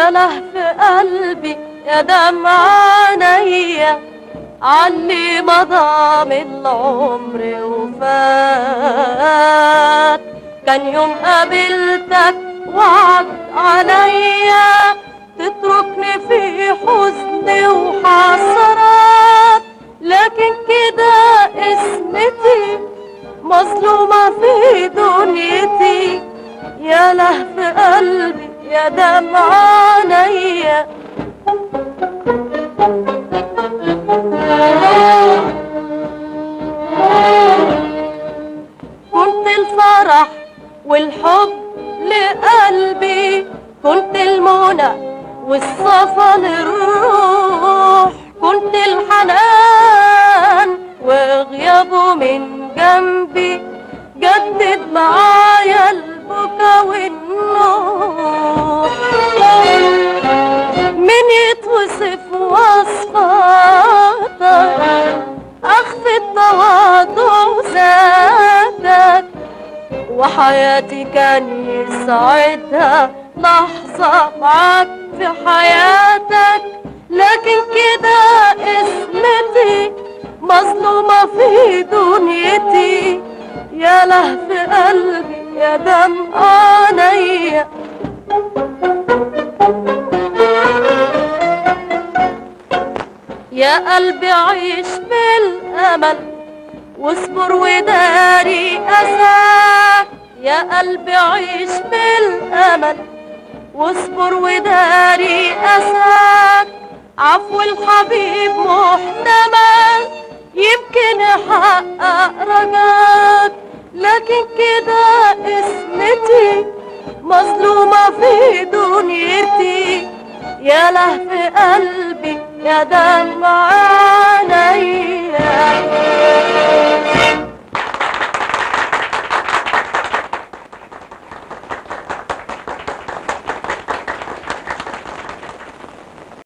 يا لهف قلبي يا دمع عينيا عني مضى من العمر وفات. كان يوم قابلتك وعد عليا تتركني في حزن وحسرات، لكن كده اسمتي مظلومة في دنيتي. يا لهف قلبي يا دمع عينيا. كنت الفرح والحب لقلبي، كنت المنى والصفا للروح، كنت الحنان وغيابه من جنبي جدد معايا البكا والنوح. من يتوصف وصفاتك أخفي التواضع ذاتك، وحياتي كان يسعدها لحظة معاك في حياتك، لكن كده اسمتي مظلومة في دنيتي. يا لهف قلبي يا دمع عينيا. يا قلبي عيش بالأمل واصبر وداري أساك، يا قلبي عيش بالأمل واصبر وداري أساك. عفو الحبيب محتمل يمكن يحقق رجاك، لكن كده اسمتي مظلومة في دنيتي. يا لهف قلبي يا دمع